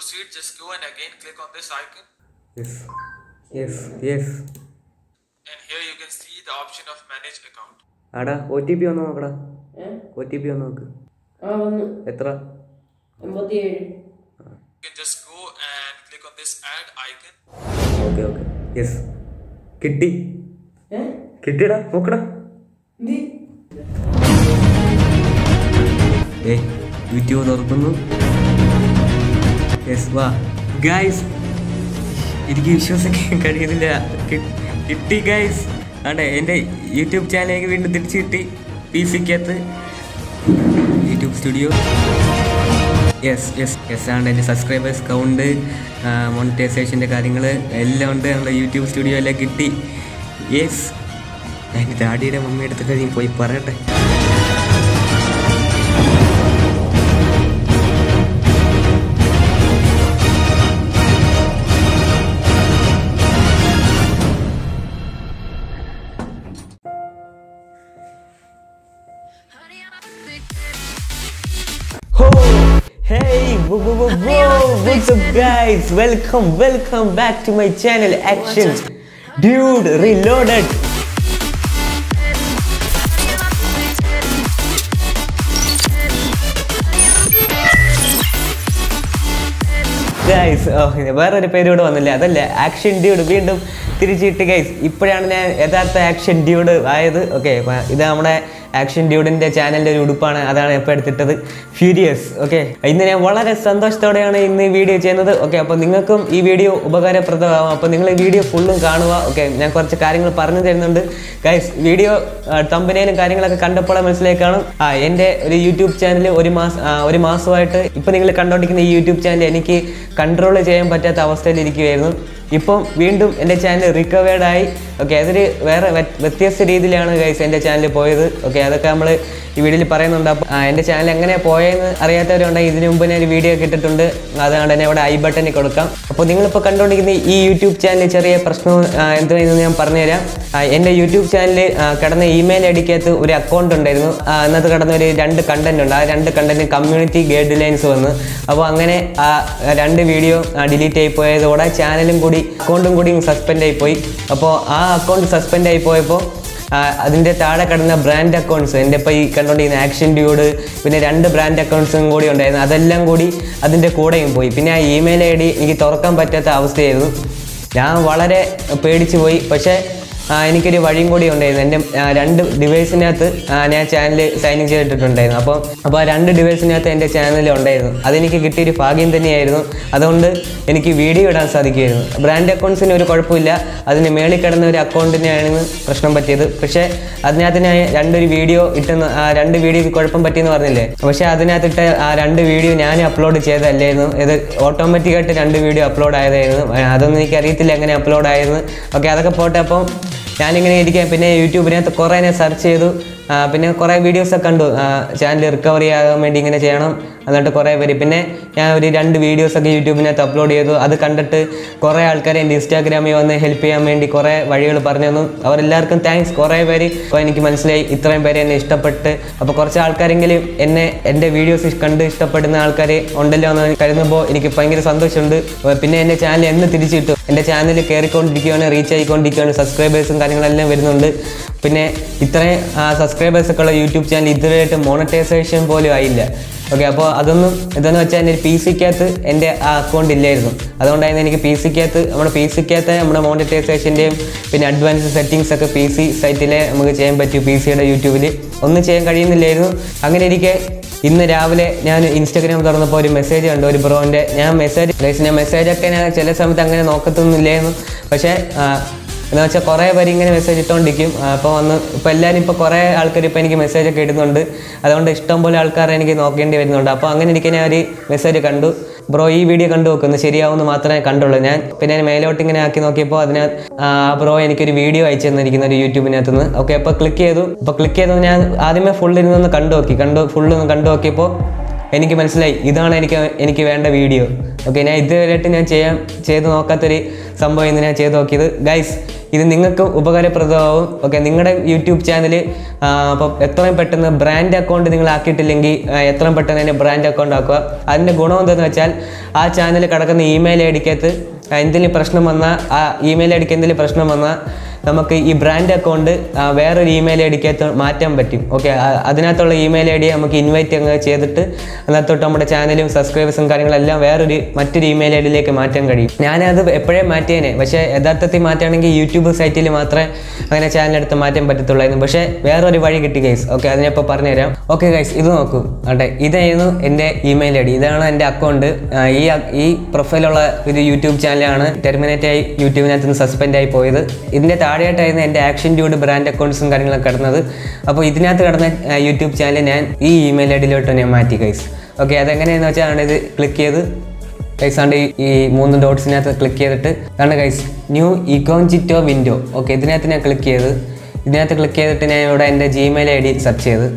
proceed, just go and again click on this icon. Yes. And here you can see the option of manage account. Ada, OTP ഒന്ന് നോക്കടാ. OTP ഒന്ന് നോക്ക്. എത്ര? 87. You can just go and click on this add icon. Okay. Yes. കിട്ടി. കിട്ടിടാ, നോക്കടാ. YouTube തുറക്കുന്നു. Yes വാ guys, എനിക്ക് വിശ്വസിക്കാൻ കഴിയുന്നില്ല. കിട്ടി ഗൈസ്. ആണ്ടെ എൻ്റെ യൂട്യൂബ് ചാനലിലേക്ക് വീണ്ടും തിരിച്ചു കിട്ടി. PC-ക്കകത്ത് യൂട്യൂബ് സ്റ്റുഡിയോ. യെസ് ആണ് എൻ്റെ സബ്സ്ക്രൈബേഴ്സ് കൗണ്ട്, മോണിറ്റൈസേഷൻ്റെ കാര്യങ്ങൾ എല്ലാം ഉണ്ട്. നമ്മുടെ യൂട്യൂബ് സ്റ്റുഡിയോ എല്ലാം കിട്ടി. യെസ്, ഞാൻ ഡാഡിയുടെ മമ്മിയുടെ അടുത്തൊക്കെ നീ പോയി പറയട്ടെ. Hey, what's up guys? Welcome back to my channel Action Dude Reloaded. Guys, വേറൊരു പേരോട് വന്നില്ല, അതല്ല ആക്ഷൻ ഡ്യൂഡ് വീണ്ടും തിരിച്ചിട്ട് ഗൈസ്. ഇപ്പോഴാണ് ഞാൻ യഥാർത്ഥ ആക്ഷൻ ഡ്യൂഡ് ആയത്. ഓക്കെ, ഇത് നമ്മുടെ ആക്ഷൻ ഡ്യൂഡിൻ്റെ ചാനലിൻ്റെ ഒരു ഉടുപ്പാണ്, അതാണ് ഇപ്പോൾ എടുത്തിട്ടത്, ഫ്യൂരിയസ്. ഓക്കെ, ഇന്ന് ഞാൻ വളരെ സന്തോഷത്തോടെയാണ് ഇന്ന് ഈ വീഡിയോ ചെയ്യുന്നത്. ഓക്കെ, അപ്പോൾ നിങ്ങൾക്കും ഈ വീഡിയോ ഉപകാരപ്രദമാകും. അപ്പോൾ നിങ്ങൾ ഈ വീഡിയോ ഫുള്ളും കാണുക. ഓക്കെ, ഞാൻ കുറച്ച് കാര്യങ്ങൾ പറഞ്ഞു തരുന്നുണ്ട് ഗൈസ്. വീഡിയോ തമ്പനയിലും കാര്യങ്ങളൊക്കെ കണ്ടപ്പോൾ മനസ്സിലായി കാണും. എൻ്റെ ഒരു യൂട്യൂബ് ചാനൽ ഒരു മാസമായിട്ട് ഇപ്പോൾ നിങ്ങൾ കണ്ടുകൊണ്ടിരിക്കുന്ന ഈ യൂട്യൂബ് ചാനൽ എനിക്ക് കൺട്രോൾ ചെയ്യാൻ പറ്റാത്ത അവസ്ഥയിലിരിക്കുകയായിരുന്നു. ഇപ്പം വീണ്ടും എൻ്റെ ചാനൽ റിക്കവേർഡായി. ഓക്കെ, അതൊരു വേറെ വ്യത്യസ്ത രീതിയിലാണ് ഗൈസ് എൻ്റെ ചാനൽ പോയത്. ഓക്കെ, അതൊക്കെ നമ്മൾ ഈ വീഡിയോയിൽ പറയുന്നുണ്ട്. അപ്പോൾ എൻ്റെ ചാനൽ എങ്ങനെ പോയെന്ന് അറിയാത്തവരുണ്ടെങ്കിൽ ഇതിനു മുമ്പ് ഞാൻ ഒരു വീഡിയോ ഇട്ടിട്ടുണ്ട്, അതുകൊണ്ട് തന്നെ ഇവിടെ ഐ ബട്ടണിൽ കൊടുക്കാം. അപ്പോൾ നിങ്ങളിപ്പോൾ കണ്ടുകൊണ്ടിരിക്കുന്ന ഈ യൂട്യൂബ് ചാനൽ ചെറിയ പ്രശ്നം എന്തുവെന്ന് ഞാൻ പറഞ്ഞുതരാം. എൻ്റെ യൂട്യൂബ് ചാനലിൽ കിടന്ന ഇമെയിൽ ഐഡിക്കകത്ത് ഒരു അക്കൗണ്ട് ഉണ്ടായിരുന്നു. അതിനകത്ത് കിടന്ന ഒരു 2 കണ്ടന്റ് ഉണ്ട്. ആ 2 കണ്ടന്റ് കമ്മ്യൂണിറ്റി ഗൈഡ് ലൈൻസ് വന്ന്, അപ്പോൾ അങ്ങനെ ആ 2 വീഡിയോ ഡിലീറ്റ് ആയി പോയതോടെ ചാനലും കൂടി അക്കൗണ്ടും കൂടി സസ്പെൻഡ് ആയിപ്പോയി. അപ്പോൾ ആ അക്കൗണ്ട് സസ്പെൻഡ് ആയി പോയപ്പോൾ അതിൻ്റെ താഴെ കിടന്ന ബ്രാൻഡ് അക്കൗണ്ട്സ്, എൻ്റെ ഇപ്പോൾ ഈ കണ്ടുകൊണ്ടിരിക്കുന്ന ആക്ഷൻ ഡ്യൂഡ്, പിന്നെ 2 ബ്രാൻഡ് അക്കൗണ്ട്സും കൂടി ഉണ്ടായിരുന്നു, അതെല്ലാം കൂടി അതിൻ്റെ കൂടെയും പോയി. പിന്നെ ആ ഇമെയിൽ ഐ ഡി എനിക്ക് തുറക്കാൻ പറ്റാത്ത അവസ്ഥയായിരുന്നു. ഞാൻ വളരെ പേടിച്ചു പോയി. പക്ഷേ എനിക്കൊരു വഴിയും കൂടി ഉണ്ടായിരുന്നു. എൻ്റെ 2 ഡിവൈസിനകത്ത് ഞാൻ ചാനൽ സൈൻ ഇൻ ചെയ്തിട്ടുണ്ടായിരുന്നു. അപ്പോൾ ആ 2 ഡിവൈസിനകത്ത് എൻ്റെ ചാനൽ ഉണ്ടായിരുന്നു. അതെനിക്ക് കിട്ടിയൊരു ഭാഗ്യം തന്നെയായിരുന്നു. അതുകൊണ്ട് എനിക്ക് വീഡിയോ ഇടാൻ സാധിക്കുമായിരുന്നു. ബ്രാൻഡ് അക്കൗണ്ട്സിന് ഒരു കുഴപ്പമില്ല, അതിന് മേളിൽ കിടന്ന ഒരു അക്കൗണ്ടിനാണ് പ്രശ്നം പറ്റിയത്. പക്ഷേ അതിനകത്ത് ഞാൻ 2 വീഡിയോ ഇട്ടെന്ന്, 2 വീഡിയോക്ക് കുഴപ്പം പറ്റിയെന്ന് പറഞ്ഞില്ലേ, പക്ഷേ അതിനകത്തിട്ട് ആ 2 വീഡിയോ ഞാൻ അപ്ലോഡ് ചെയ്തതല്ലായിരുന്നു. ഇത് ഓട്ടോമാറ്റിക്കായിട്ട് 2 വീഡിയോ അപ്ലോഡ് ആയതായിരുന്നു. അതൊന്നും എനിക്കറിയത്തില്ല എങ്ങനെ അപ്ലോഡ് ആയിരുന്നു. ഓക്കെ, അതൊക്കെ പോട്ടെ. അപ്പം ഞാനിങ്ങനെ ഇരിക്കാം. പിന്നെ യൂട്യൂബിനകത്ത് കുറേ ഞാൻ സെർച്ച് ചെയ്തു, പിന്നെ കുറേ വീഡിയോസൊക്കെ കണ്ടു. ചാനൽ റിക്കവറി ആകാൻ വേണ്ടി ഇങ്ങനെ ചെയ്യണം എന്നിട്ട് കുറേ പേര്. പിന്നെ ഞാൻ ഒരു 2 വീഡിയോസൊക്കെ യൂട്യൂബിനകത്ത് അപ്ലോഡ് ചെയ്തു. അത് കണ്ടിട്ട് കുറേ ആൾക്കാർ എൻ്റെ ഇൻസ്റ്റാഗ്രാമിൽ വന്ന് ഹെൽപ്പ് ചെയ്യാൻ വേണ്ടി കുറേ വഴികൾ പറഞ്ഞു തന്നു. അവരെല്ലാവർക്കും താങ്ക്സ്. കുറേ പേര് അപ്പോൾ എനിക്ക് മനസ്സിലായി ഇത്രയും പേര് എന്നെ ഇഷ്ടപ്പെട്ട്. അപ്പോൾ കുറച്ച് ആൾക്കാരെങ്കിലും എൻ്റെ വീഡിയോസ് കണ്ട് ഇഷ്ടപ്പെടുന്ന ആൾക്കാർ ഉണ്ടല്ലോ എന്ന് കരുതുമ്പോൾ എനിക്ക് ഭയങ്കര സന്തോഷമുണ്ട്. പിന്നെ എൻ്റെ ചാനൽ എന്ന് തിരിച്ചു കിട്ടും. എൻ്റെ ചാനൽ കയറിക്കൊണ്ടിരിക്കുകയാണ്, റീച്ച് ആയിക്കൊണ്ടിരിക്കുകയാണ്, സബ്സ്ക്രൈബേഴ്സും കാര്യങ്ങളെല്ലാം വരുന്നുണ്ട്. പിന്നെ ഇത്രയും സബ്സ്ക്രൈബേഴ്സൊക്കെ ഉള്ള യൂട്യൂബ് ചാനൽ ഇതുവരെയായിട്ട് മോണിറ്റൈസേഷൻ പോലും ആയില്ല. ഓക്കെ, അപ്പോൾ അതൊന്നും ഇതെന്ന് വെച്ചാൽ എൻ്റെ PC-ക്കകത്ത് എൻ്റെ ആ അക്കൗണ്ട് ഇല്ലായിരുന്നു. അതുകൊണ്ടായിരുന്നു എനിക്ക് PC-ക്കകത്ത് നമ്മുടെ മോണിറ്റൈസേഷൻ്റെയും പിന്നെ അഡ്വാൻസ് സെറ്റിങ്സ് ഒക്കെ PC സൈറ്റിലെ നമുക്ക് ചെയ്യാൻ പറ്റും. PC-യുടെ യൂട്യൂബിൽ ഒന്നും ചെയ്യാൻ കഴിയുന്നില്ലായിരുന്നു. അങ്ങനെ ഇരിക്കെ ഇന്ന് രാവിലെ ഞാൻ ഇൻസ്റ്റാഗ്രാം തുറന്നപ്പോൾ ഒരു മെസ്സേജ് കണ്ടു, ഒരു ബ്രോൻ്റെ. ഞാൻ മെസ്സേജൊക്കെ ഞാൻ ചില സമയത്ത് അങ്ങനെ നോക്കത്തൊന്നുമില്ലായിരുന്നു. പക്ഷേ എന്ന് വെച്ചാൽ കുറേ പേര് ഇങ്ങനെ മെസ്സേജ് ഇട്ടുകൊണ്ടിരിക്കും. ഇപ്പോൾ എല്ലാവരും ഇപ്പോൾ കുറേ ആൾക്കാർ ഇപ്പോൾ എനിക്ക് മെസ്സേജൊക്കെ ഇടുന്നുണ്ട്. അതുകൊണ്ട് ഇഷ്ടംപോലെ ആൾക്കാരെ എനിക്ക് നോക്കേണ്ടി വരുന്നുണ്ട്. അപ്പോൾ അങ്ങനെ എനിക്ക് ഞാൻ ഒരു മെസ്സേജ് കണ്ടു, ബ്രോ ഈ വീഡിയോ കണ്ടു നോക്കുന്നു, ശരിയാവുമെന്ന് മാത്രമേ കണ്ടുള്ളൂ. പിന്നെ മേലോട്ട് ഇങ്ങനെ ആക്കി നോക്കിയപ്പോൾ അതിനകത്ത് ബ്രോ എനിക്കൊരു വീഡിയോ അയച്ചു തന്നിരിക്കുന്ന ഒരു യൂട്യൂബിനകത്ത് നിന്ന്. ഓക്കെ, അപ്പോൾ ക്ലിക്ക് ചെയ്തു. ഞാൻ ആദ്യമേ ഫുള്ളിരുന്നൊന്ന് ഫുള്ളൊന്ന് കണ്ടു നോക്കിയപ്പോൾ എനിക്ക് മനസ്സിലായി ഇതാണ് എനിക്ക് വേണ്ട വീഡിയോ. ഓക്കെ, ഞാൻ ഇതുവരെയായിട്ട് ഞാൻ ചെയ്ത് നോക്കാത്തൊരു സംഭവം ഇന്ന് ഞാൻ ചെയ്ത് നോക്കിയത്. ഗൈസ്, ഇത് നിങ്ങൾക്ക് ഉപകാരപ്രദമാവും. ഓക്കെ, നിങ്ങളുടെ യൂട്യൂബ് ചാനൽ അപ്പം എത്രയും പെട്ടെന്ന് ബ്രാൻഡ് അക്കൗണ്ട് നിങ്ങൾ ആക്കിയിട്ടില്ലെങ്കിൽ എത്രയും പെട്ടെന്ന് തന്നെ ബ്രാൻഡ് അക്കൗണ്ട് ആക്കുക. അതിൻ്റെ ഗുണം എന്താണെന്ന് വെച്ചാൽ ആ ചാനൽ കിടക്കുന്ന ഇമെയിൽ ഐ ഡിക്കകത്ത് എന്തെങ്കിലും പ്രശ്നം വന്നാൽ, ആ ഇമെയിൽ ഐ ഡിക്ക് എന്തെങ്കിലും പ്രശ്നം വന്നാൽ നമുക്ക് ഈ ബ്രാൻഡ് അക്കൗണ്ട് വേറൊരു ഇമെയിൽ ഐ ഡിക്കകത്ത് മാറ്റാൻ പറ്റും. ഓക്കെ, അതിനകത്തുള്ള ഇമെയിൽ ഐ ഡി നമുക്ക് ഇൻവൈറ്റ് അങ്ങ് ചെയ്തിട്ട് അതിനകത്തോട്ട് നമ്മുടെ ചാനലും സബ്സ്ക്രൈബേഴ്സും കാര്യങ്ങളെല്ലാം മറ്റൊരു ഇമെയിൽ ഐ ഡിയിലേക്ക് മാറ്റാൻ കഴിയും. ഞാനത് എപ്പോഴേ മാറ്റിയേനെ, പക്ഷേ യഥാർത്ഥത്തിൽ മാറ്റുകയാണെങ്കിൽ യൂട്യൂബ് സൈറ്റിൽ മാത്രമേ അങ്ങനെ ചാനലെടുത്ത് മാറ്റാൻ പറ്റത്തുള്ളായിരുന്നു. പക്ഷേ വേറൊരു വഴി കിട്ടി ഗൈസ്. ഓക്കെ, അതിനിപ്പോൾ പറഞ്ഞുതരാം. ഓക്കെ ഗൈസ്, ഇത് നോക്കൂ. അതെ, ഇതായിരുന്നു എൻ്റെ ഇമെയിൽ ഐ ഡി. ഇതാണ് എൻ്റെ അക്കൗണ്ട്. ഈ പ്രൊഫൈലുള്ള ഒരു യൂട്യൂബ് ചാനലാണ് ടെർമിനേറ്റ് ആയി യൂട്യൂബിനകത്ത് നിന്ന് സസ്പെൻഡ് ആയി പോയത്. ഇതിൻ്റെ താഴെയായിട്ടായിരുന്നു എൻ്റെ ആക്ഷൻ ഡ്യൂഡ് ബ്രാൻഡ് അക്കൗണ്ട്സും കാര്യങ്ങളൊക്കെ കിടന്നത്. അപ്പോൾ ഇതിനകത്ത് കിടന്ന യൂട്യൂബ് ചാനൽ ഞാൻ ഈ ഇമെയിൽ ഐ ഡിയിലോട്ട് ഞാൻ മാറ്റി ഗൈസ്. ഓക്കെ, അതെങ്ങനെയാണെന്ന് വെച്ചാൽ ഇത് ക്ലിക്ക് ചെയ്ത് ഗൈസ് ആണ്ട് ഈ 3 ഡോട്ട്സിനകത്ത് ക്ലിക്ക് ചെയ്തിട്ട് ആണ് guys new incognito window. Okay, ഇതിനകത്ത് ഞാൻ ക്ലിക്ക് ചെയ്തിട്ട് ഞാൻ ഇവിടെ എൻ്റെ ജിമെയിൽ ഐ ഡി സെർച്ച് ചെയ്ത്.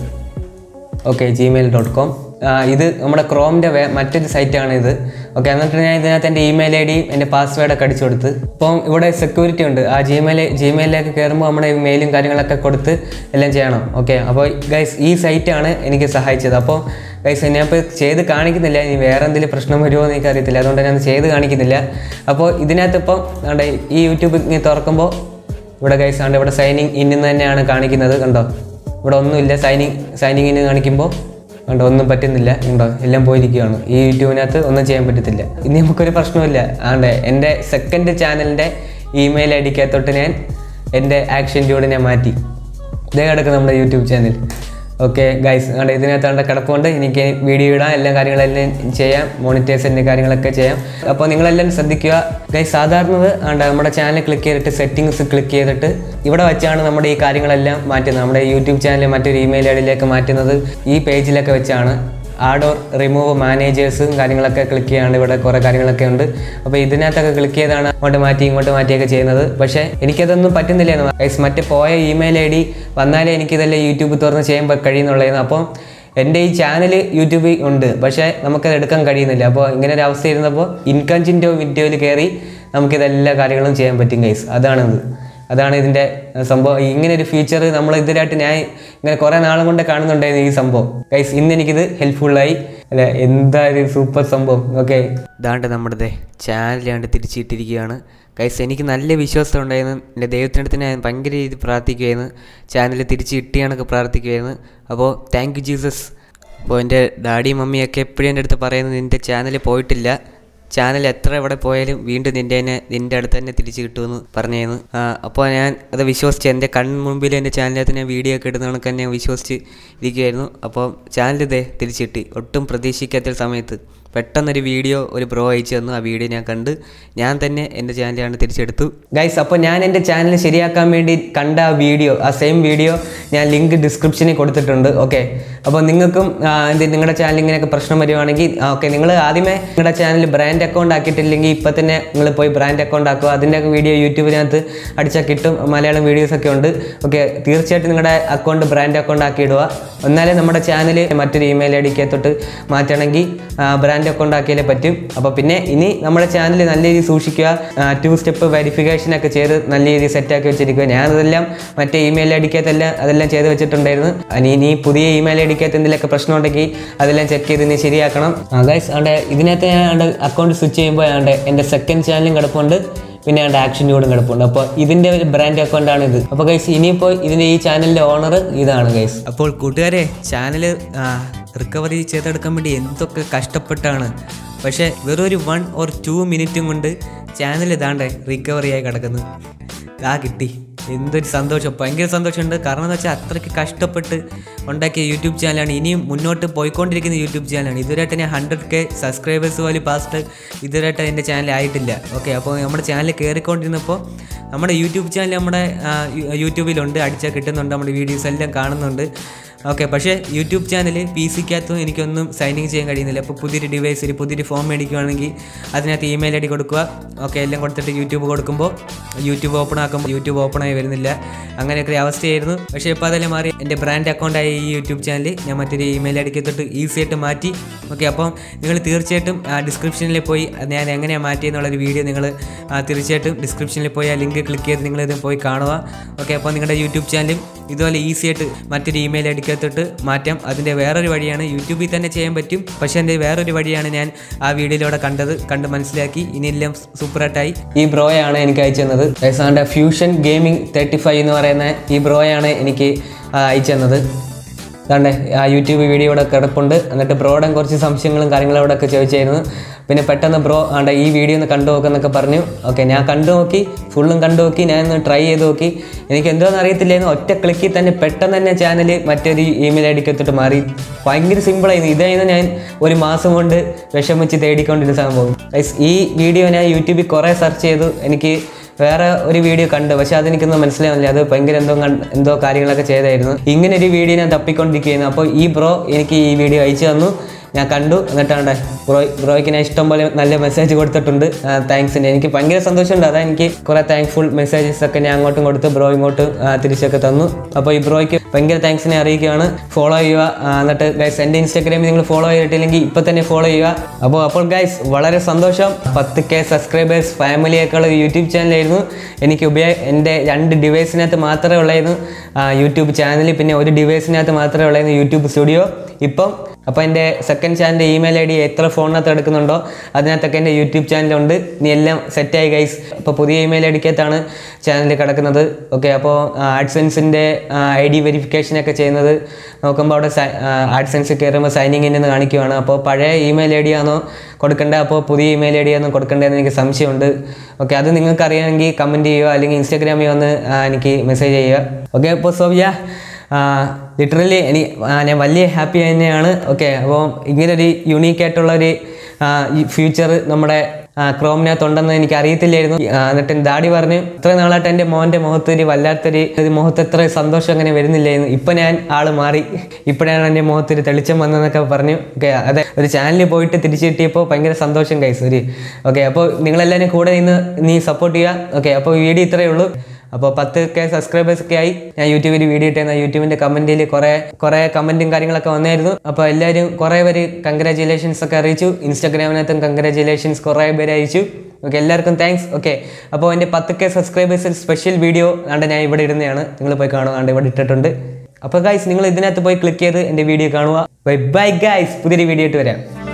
Okay, gmail.com. ഇത് നമ്മുടെ ക്രോമിൻ്റെ മറ്റൊരു സൈറ്റാണ് ഇത്. ഓക്കെ, എന്നിട്ട് ഞാൻ ഇതിനകത്ത് എൻ്റെ ഇമെയിൽ ഐ ഡിയും എൻ്റെ പാസ്വേഡൊക്കെ അടിച്ചു കൊടുത്ത്. അപ്പം ഇവിടെ സെക്യൂരിറ്റി ഉണ്ട്. ആ ജിമെയിലേക്ക് കയറുമ്പോൾ നമ്മുടെ മെയിലും കാര്യങ്ങളൊക്കെ കൊടുത്ത് എല്ലാം ചെയ്യണം. ഓക്കെ, അപ്പോൾ ഗൈസ് ഈ സൈറ്റാണ് എനിക്ക് സഹായിച്ചത്. അപ്പോൾ ഗൈസ് ഞാനിപ്പോൾ ചെയ്ത് കാണിക്കുന്നില്ല. ഇനി വേറെ എന്തെങ്കിലും പ്രശ്നം വരുമോ എന്ന് എനിക്കറിയത്തില്ല, അതുകൊണ്ട് ഞാൻ ചെയ്ത് കാണിക്കുന്നില്ല. അപ്പോൾ ഇതിനകത്ത് ഇപ്പം ഈ യൂട്യൂബ് ഇങ്ങനെ തുറക്കുമ്പോൾ ഇവിടെ ഗൈസ് ആണ് ഇവിടെ സൈനിങ് ഇൻ എന്ന് തന്നെയാണ് കാണിക്കുന്നത്. കണ്ടോ, ഇവിടെ ഒന്നുമില്ല. സൈനിങ് ഇൻ കാണിക്കുമ്പോൾ കണ്ടോ ഒന്നും പറ്റുന്നില്ല. ഉണ്ടോ, എല്ലാം പോയിരിക്കുകയാണ്. ഈ യൂട്യൂബിനകത്ത് ഒന്നും ചെയ്യാൻ പറ്റത്തില്ല. ഇനി നമുക്കൊരു പ്രശ്നമില്ല. എൻ്റെ സെക്കൻഡ് ചാനലിൻ്റെ ഇമെയിൽ ഐ ഡിക്കകത്തോട്ട് ഞാൻ എൻ്റെ ആക്ഷൻ ഡ്യൂഡിനെ മാറ്റി. ഇതേ കിടക്കും നമ്മുടെ യൂട്യൂബ് ചാനൽ. ഓക്കെ ഗൈസ്, ഇതിനകത്ത് കിടപ്പുണ്ട്. എനിക്ക് വീഡിയോ ഇടാം, എല്ലാ കാര്യങ്ങളെല്ലാം ചെയ്യാം, മോണിറ്റൈസേഷൻ്റെ കാര്യങ്ങളൊക്കെ ചെയ്യാം. അപ്പോൾ നിങ്ങളെല്ലാം ശ്രദ്ധിക്കുക ഗൈസ്. സാധാരണ നമ്മുടെ ചാനൽ ക്ലിക്ക് ചെയ്തിട്ട് സെറ്റിങ്സ് ക്ലിക്ക് ചെയ്തിട്ട് ഇവിടെ വെച്ചാണ് നമ്മുടെ ഈ കാര്യങ്ങളെല്ലാം മാറ്റുന്നത്. നമ്മുടെ യൂട്യൂബ് ചാനൽ മറ്റൊരു ഇമെയിൽ ഐ ഡിയിലേക്ക് മാറ്റുന്നത് ഈ പേജിലൊക്കെ വെച്ചാണ്. ആഡ് ഓർ റിമൂവ് മാനേജേഴ്സും കാര്യങ്ങളൊക്കെ ക്ലിക്ക് ചെയ്യാണ്ട് ഇവിടെ കുറേ കാര്യങ്ങളൊക്കെ ഉണ്ട്. അപ്പോൾ ഇതിനകത്തൊക്കെ ക്ലിക്ക് ചെയ്താണ് ഇങ്ങോട്ട് മാറ്റിയൊക്കെ ചെയ്യുന്നത്. പക്ഷേ എനിക്കതൊന്നും പറ്റുന്നില്ലായിരുന്നു ഗൈസ്. മറ്റേ പോയ ഇമെയിൽ ഐ ഡി വന്നാലേ എനിക്കിതെല്ലാം യൂട്യൂബ് തുറന്ന് ചെയ്യാൻ കഴിയുന്നുള്ളായിരുന്നു. അപ്പോൾ എൻ്റെ ഈ ചാനൽ യൂട്യൂബിൽ ഉണ്ട്, പക്ഷേ നമുക്കത് എടുക്കാൻ കഴിയുന്നില്ല. അപ്പോൾ ഇങ്ങനെ ഒരു അവസ്ഥ ഇരുന്നപ്പോൾ ഇൻകൺജിൻ്റെ വീഡിയോയിൽ കയറി നമുക്കിതെല്ലാ കാര്യങ്ങളും ചെയ്യാൻ പറ്റും ഗൈസ്. അതാണ് ഇതിൻ്റെ സംഭവം. ഇങ്ങനെ ഒരു ഫീച്ചർ നമ്മൾ ഇതിലായിട്ട് ഞാൻ ഇങ്ങനെ കുറേ നാളും കൊണ്ട് കാണുന്നുണ്ടായിരുന്നു ഈ സംഭവം ഗൈസ്. ഇന്ന് എനിക്കിത് ഹെൽപ്ഫുള്ളായി. അല്ലെ, എന്തായാലും സൂപ്പർ സംഭവം. ഓക്കെ, ഇതാണ്ട് നമ്മുടെ ചാനലാണ്ട് തിരിച്ചിട്ടിരിക്കുകയാണ് ഗൈസ്. എനിക്ക് നല്ല വിശ്വാസം ഉണ്ടായിരുന്നു. എൻ്റെ ദൈവത്തിനടുത്ത് ഞാൻ ഭയങ്കര രീതിയിൽ പ്രാർത്ഥിക്കുമായിരുന്നു. ചാനൽ തിരിച്ച് കിട്ടിയാണൊക്കെ പ്രാർത്ഥിക്കുമായിരുന്നു. അപ്പോൾ താങ്ക് യു ജീസസ്. അപ്പോൾ എൻ്റെ ഡാഡിയും മമ്മിയൊക്കെ എപ്പോഴും എൻ്റെ അടുത്ത് പറയുന്നത് നിൻ്റെ ചാനൽ പോയിട്ടില്ല, ചാനൽ എത്ര എവിടെ പോയാലും വീണ്ടും നിൻ്റെ അടുത്ത് തന്നെ തിരിച്ച് കിട്ടുമെന്ന് പറഞ്ഞായിരുന്നു. അപ്പോൾ ഞാൻ അത് വിശ്വസിച്ച് എൻ്റെ കൺമുമ്പിൽ എൻ്റെ ചാനലിനകത്ത് ഞാൻ വീഡിയോ ഒക്കെ ഇടുന്ന കണക്ക് ഞാൻ വിശ്വസിച്ച് ഇരിക്കുമായിരുന്നു. അപ്പോൾ ചാനൽ തിരിച്ച് കിട്ടി. ഒട്ടും പ്രതീക്ഷിക്കാത്ത സമയത്ത് പെട്ടെന്നൊരു വീഡിയോ ഒരു ബ്രോ അയച്ചു തന്നു. ആ വീഡിയോ ഞാൻ കണ്ട് ഞാൻ തന്നെ എൻ്റെ ചാനലാണ് തിരിച്ചെടുത്തു ഗൈസ്. അപ്പോൾ ഞാൻ എൻ്റെ ചാനൽ ശരിയാക്കാൻ വേണ്ടി കണ്ട ആ വീഡിയോ, ആ സെയിം വീഡിയോ ഞാൻ ലിങ്ക് ഡിസ്ക്രിപ്ഷനിൽ കൊടുത്തിട്ടുണ്ട്. ഓക്കെ, അപ്പോൾ നിങ്ങൾക്കും നിങ്ങളുടെ ചാനൽ ഇങ്ങനെയൊക്കെ പ്രശ്നം വരുവാണെങ്കിൽ ഓക്കെ, നിങ്ങൾ ആദ്യമേ നിങ്ങളുടെ ചാനൽ ബ്രാൻഡ് അക്കൗണ്ട് ആക്കിയിട്ടില്ലെങ്കിൽ ഇപ്പം തന്നെ നിങ്ങൾ പോയി ബ്രാൻഡ് അക്കൗണ്ട് ആക്കുക. അതിൻ്റെയൊക്കെ വീഡിയോ യൂട്യൂബിനകത്ത് അടിച്ചാൽ കിട്ടും. മലയാളം വീഡിയോസൊക്കെ ഉണ്ട്. ഓക്കെ, തീർച്ചയായിട്ടും നിങ്ങളുടെ അക്കൗണ്ട് ബ്രാൻഡ് അക്കൗണ്ട് ആക്കി ഇടുക. എന്നാലേ നമ്മുടെ ചാനൽ മറ്റൊരു ഇമെയിൽ ഐ ഡിക്കകത്തോട്ട് മാറ്റണമെങ്കിൽ ബ്രാൻഡ് അക്കൗണ്ട് ആക്കിയാലേ പറ്റും. അപ്പോൾ പിന്നെ ഇനി നമ്മുടെ ചാനൽ നല്ല രീതിയിൽ സൂക്ഷിക്കുക. 2 സ്റ്റെപ്പ് വെരിഫിക്കേഷനൊക്കെ ചെയ്ത് നല്ല രീതിയിൽ സെറ്റാക്കി വെച്ചിരിക്കുക. ഞാനതെല്ലാം മറ്റേ ഇമെയിൽ ഐ ഡിക്കകത്തെല്ലാം അതെല്ലാം ചെയ്ത് വെച്ചിട്ടുണ്ടായിരുന്നു. ഇനി പുതിയ ഇമെയിൽ ഐ ഡിക്കകത്ത് എന്തെങ്കിലുമൊക്കെ പ്രശ്നം ഉണ്ടെങ്കിൽ അതെല്ലാം ചെക്ക് ചെയ്ത് ഇനി ശരിയാക്കണം ഗൈസ്. ഇതിനകത്ത് ഞാൻ അക്കൗണ്ട് സ്വിച്ച് ചെയ്യുമ്പോൾ എൻ്റെ സെക്കൻഡ് ചാനലും കിടപ്പുണ്ട്, പിന്നെ എൻ്റെ ആക്ഷൻ ഡ്യൂഡും കിടപ്പുണ്ട്. അപ്പോൾ ഇതിൻ്റെ ഒരു ബ്രാൻഡ് അക്കൗണ്ടാണ് ഇത്. അപ്പോൾ ഗൈസ് ഇനിയിപ്പോൾ ഇതിൻ്റെ ഈ ചാനലിൻ്റെ ഓണർ ഇതാണ് ഗൈസ്. അപ്പോൾ കൂട്ടുകാരെ, ചാനൽ റിക്കവറി ചെയ്തെടുക്കാൻ വേണ്ടി എന്തൊക്കെ കഷ്ടപ്പെട്ടാണ്. പക്ഷേ വെറൊരു 1 or 2 മിനിറ്റും കൊണ്ട് ചാനൽ റിക്കവറി ആയി കിടക്കുന്നു. കിട്ടി. എന്തൊരു സന്തോഷം, ഭയങ്കര സന്തോഷമുണ്ട്. കാരണം എന്ന് വെച്ചാൽ അത്രയ്ക്ക് കഷ്ടപ്പെട്ട് ഉണ്ടാക്കിയ യൂട്യൂബ് ചാനലാണ്. ഇനിയും മുന്നോട്ട് പോയിക്കൊണ്ടിരിക്കുന്ന യൂട്യൂബ് ചാനലാണ്. ഇതുവരെയായിട്ട് ഞാൻ 100K സബ്സ്ക്രൈബേഴ്സ് പോലും പാസ്റ്റ് ഇതുവരെയായിട്ട് എൻ്റെ ചാനൽ ആയിട്ടില്ല. ഓക്കെ, അപ്പോൾ നമ്മുടെ ചാനൽ കയറിക്കൊണ്ടിരുന്നപ്പോൾ നമ്മുടെ യൂട്യൂബ് ചാനൽ നമ്മുടെ യൂട്യൂബിലുണ്ട്, അടിച്ചാൽ കിട്ടുന്നുണ്ട്, നമ്മുടെ വീഡിയോസ് എല്ലാം കാണുന്നുണ്ട്. ഓക്കെ, പക്ഷേ യൂട്യൂബ് ചാനൽ PC-ക്കകത്തും എനിക്കൊന്നും സൈനിങ് ചെയ്യാൻ കഴിയുന്നില്ല. അപ്പോൾ പുതിയൊരു ഡിവൈസിൽ പുതിയൊരു ഫോം മേടിക്കുകയാണെങ്കിൽ അതിനകത്ത് ഇമെയിൽ ഐ ഡി കൊടുക്കുക. ഓക്കെ, എല്ലാം കൊടുത്തിട്ട് യൂട്യൂബ് കൊടുക്കുമ്പോൾ യൂട്യൂബ് ഓപ്പൺ ആക്കുമ്പോൾ യൂട്യൂബ് ഓപ്പൺ ആയി വരുന്നില്ല. അങ്ങനെയൊക്കെ ഒരു അവസ്ഥയായിരുന്നു. പക്ഷേ ഇപ്പോൾ അതെല്ലാം മാറി. എൻ്റെ ബ്രാൻഡ് അക്കൗണ്ടായ ഈ യൂട്യൂബ് ചാനൽ ഞാൻ മറ്റൊരു ഇമെയിൽ ഐ ഡിക്ക് തൊട്ട് ഈസി ആയിട്ട് മാറ്റി ഓക്കെ, അപ്പം നിങ്ങൾ തീർച്ചയായിട്ടും ഡിസ്ക്രിപ്ഷനിൽ പോയി ഞാൻ എങ്ങനെയാണ് മാറ്റിയെന്നുള്ളൊരു വീഡിയോ നിങ്ങൾ തീർച്ചയായിട്ടും ഡിസ്ക്രിപ്ഷനിൽ പോയി ആ ലിങ്ക് ക്ലിക്ക് ചെയ്ത് നിങ്ങളിത് പോയി കാണുക. ഓക്കെ, അപ്പോൾ നിങ്ങളുടെ യൂട്യൂബ് ചാനലും ഇതുപോലെ ഈസി ആയിട്ട് മറ്റൊരു ഇമെയിൽ അടിക്കത്തിട്ട് മാറ്റാം. അതിൻ്റെ വേറൊരു വഴിയാണ്, യൂട്യൂബിൽ തന്നെ ചെയ്യാൻ പറ്റും, പക്ഷേ എൻ്റെ വേറൊരു വഴിയാണ് ഞാൻ ആ വീഡിയോയിലൂടെ കണ്ട് മനസ്സിലാക്കി. ഇനിയെല്ലാം സൂപ്പറായിട്ടായി. ഈ ബ്രോയാണ് എനിക്ക് അയച്ചു തന്നത്. ഏതാണ്ട് ഫ്യൂഷൻ ഗെയിമിംഗ് 35 എന്ന് പറയുന്ന ഈ ബ്രോയാണ് എനിക്ക് അയച്ചു തന്നത്. അതാണ്ട് ആ യൂട്യൂബ് വീഡിയോ ഇവിടെ കിടപ്പുണ്ട്. എന്നിട്ട് ബ്രോയുടെ കുറച്ച് സംശയങ്ങളും കാര്യങ്ങളും അവിടെ ഒക്കെ ചോദിച്ചായിരുന്നു. പിന്നെ പെട്ടെന്ന് ബ്രോ ഈ വീഡിയോ ഒന്ന് കണ്ടു നോക്കുന്നൊക്കെ പറഞ്ഞു. ഓക്കെ, ഞാൻ കണ്ടു നോക്കി, ഫുള്ളും കണ്ടു നോക്കി, ഞാനൊന്ന് ട്രൈ ചെയ്ത് നോക്കി. എനിക്ക് എന്തോന്ന് അറിയത്തില്ലായിരുന്നു, ഒറ്റ ക്ലിക്കിൽ തന്നെ പെട്ടെന്ന് തന്നെ ചാനൽ മറ്റൊരു ഇമെയിൽ അടിക്കത്തിട്ട് മാറി. ഭയങ്കര സിമ്പിളായിരുന്നു. ഇതായിരുന്നു ഞാൻ ഒരു മാസം കൊണ്ട് വിഷമിച്ച് തേടിക്കൊണ്ടിരുന്ന സംഭവം. ഈ വീഡിയോ ഞാൻ യൂട്യൂബിൽ കുറേ സെർച്ച് ചെയ്തു. എനിക്ക് വേറെ ഒരു വീഡിയോ കണ്ടു, പക്ഷെ അതെനിക്കൊന്നും മനസ്സിലാവുന്നില്ല. അത് ഭയങ്കര എന്തോ കാര്യങ്ങളൊക്കെ ചെയ്തായിരുന്നു. ഇങ്ങനെ ഒരു വീഡിയോ ഞാൻ തപ്പിക്കൊണ്ടിരിക്കുകയായിരുന്നു. അപ്പോൾ ഈ ബ്രോ എനിക്ക് ഈ വീഡിയോ അയച്ചു തന്നു, ഞാൻ കണ്ടു. എന്നിട്ടാണ് ബ്രോയ്ക്ക് ഞാൻ ഇഷ്ടംപോലെ നല്ല മെസ്സേജ് കൊടുത്തിട്ടുണ്ട്, താങ്ക്സിന്. എനിക്ക് ഭയങ്കര സന്തോഷമുണ്ട്. അതാ എനിക്ക് കുറേ താങ്ക്ഫുൾ മെസ്സേജസ് ഒക്കെ ഞാൻ അങ്ങോട്ടും കൊടുത്ത് ബ്രോ ഇങ്ങോട്ട് തിരിച്ചൊക്കെ തന്നു. അപ്പോൾ ഈ ബ്രോയ്ക്ക് ഭയങ്കര താങ്ക്സിനെ അറിയിക്കുകയാണ്. ഫോളോ ചെയ്യുക. എന്നിട്ട് ഗൈസ് എൻ്റെ ഇൻസ്റ്റാഗ്രാമിൽ നിങ്ങൾ ഫോളോ ചെയ്തിട്ടില്ലെങ്കിൽ ഇപ്പോൾ തന്നെ ഫോളോ ചെയ്യുക. അപ്പോൾ ഗൈസ് വളരെ സന്തോഷം. 10K സബ്സ്ക്രൈബേഴ്സ് ഫാമിലിയേക്കാൾ യൂട്യൂബ് ചാനലായിരുന്നു എനിക്ക് എൻ്റെ 2 ഡിവൈസിനകത്ത് മാത്രമേ ഉള്ളായിരുന്നു യൂട്യൂബ് ചാനൽ, പിന്നെ ഒരു ഡിവൈസിനകത്ത് മാത്രമേ ഉള്ളായിരുന്നു യൂട്യൂബ് സ്റ്റുഡിയോ. അപ്പോൾ എൻ്റെ സെക്കൻഡ് ചാനലിൻ്റെ ഇമെയിൽ ID എത്ര ഫോണിനകത്ത് എടുക്കുന്നുണ്ടോ അതിനകത്തൊക്കെ എൻ്റെ യൂട്യൂബ് ചാനലുണ്ട്. ഇനി എല്ലാം സെറ്റായി ഗൈസ്. അപ്പോൾ പുതിയ ഇമെയിൽ അടിക്കകത്താണ് ചാനൽ കിടക്കുന്നത്. ഓക്കെ, അപ്പോൾ ആഡ്സെൻസിൻ്റെ ID വെരിഫിക്കേഷനൊക്കെ ചെയ്യുന്നത് നോക്കുമ്പോൾ അവിടെ ആഡ്സെൻസ് കയറുമ്പോൾ സൈനിങ് ഇൻ എന്ന് കാണിക്കുകയാണ്. അപ്പോൾ പഴയ ഇമെയിൽ ID ആണോ കൊടുക്കേണ്ടത്, അപ്പോൾ പുതിയ ഇമെയിൽ ID ആണോ കൊടുക്കേണ്ടതെന്ന് എനിക്ക് സംശയമുണ്ട്. ഓക്കെ, അത് നിങ്ങൾക്ക് അറിയാമെങ്കിൽ കമൻറ്റ് ചെയ്യുക, അല്ലെങ്കിൽ ഇൻസ്റ്റാഗ്രാമിൽ വന്ന് എനിക്ക് മെസ്സേജ് ചെയ്യുക. ഓക്കെ, അപ്പോൾ സോവിയ ലിറ്ററലി ഞാൻ വലിയ ഹാപ്പി തന്നെയാണ്. ഓക്കെ, അപ്പോൾ ഇങ്ങനൊരു യുണീക്കായിട്ടുള്ളൊരു ഫ്യൂച്ചർ നമ്മുടെ ക്രോമിനകത്തുണ്ടെന്ന് എനിക്ക് അറിയത്തില്ലായിരുന്നു. എന്നിട്ട് ഡാഡി പറഞ്ഞു, ഇത്ര നാളായിട്ട് എൻ്റെ മോൻ്റെ മുഖത്തൊരു വല്ലാത്തൊരു മുഖത്ത് എത്ര സന്തോഷം അങ്ങനെ വരുന്നില്ലായിരുന്നു. ഇപ്പം ഞാൻ ആൾ മാറി, ഇപ്പോഴാണ് എൻ്റെ മുഖത്തൊരു തെളിച്ചം വന്നതെന്നൊക്കെ പറഞ്ഞു. ഓക്കെ, അതെ, ഒരു ചാനലിൽ പോയിട്ട് തിരിച്ചു കിട്ടിയപ്പോൾ ഭയങ്കര സന്തോഷം ഗൈസ്. ഓക്കെ, അപ്പോൾ നിങ്ങളെല്ലാവരും കൂടെ നീ സപ്പോർട്ട് ചെയ്യുക. ഓക്കെ, അപ്പോൾ വീഡിയോ ഇത്രയേ ഉള്ളൂ. അപ്പോൾ 10K സബ്സ്ക്രൈബേഴ്സ് ഒക്കെ ആയി. ഞാൻ യൂട്യൂബിൽ വീഡിയോ ഇട്ടായിരുന്നു. യൂട്യൂബിൻ്റെ കമൻറ്റിൽ കുറേ കമൻറ്റും കാര്യങ്ങളൊക്കെ വന്നായിരുന്നു. അപ്പോൾ എല്ലാവരും കുറേ പേര് കൺഗ്രാജുലേഷൻസ് ഒക്കെ അറിയിച്ചു. ഇൻസ്റ്റാഗ്രാമിനകത്തും കൺഗ്രാജുലേഷൻസ് കുറേ പേര് അയച്ചു. ഓക്കെ, എല്ലാവർക്കും താങ്ക്സ്. ഓക്കെ, അപ്പോൾ എൻ്റെ 10K സബ്സ്ക്രൈബേഴ്സിൽ സ്പെഷ്യൽ വീഡിയോ ഞാൻ ഇവിടെ ഇടുന്നതാണ്. നിങ്ങൾ പോയി കാണുക, ഇവിടെ ഇട്ടിട്ടുണ്ട്. അപ്പോൾ ഗൈസ് നിങ്ങൾ ഇതിനകത്ത് പോയി ക്ലിക്ക് ചെയ്ത് എൻ്റെ വീഡിയോ കാണുക. ബൈ ഗൈസ്, പുതിയൊരു വീഡിയോ ആയിട്ട് വരാം.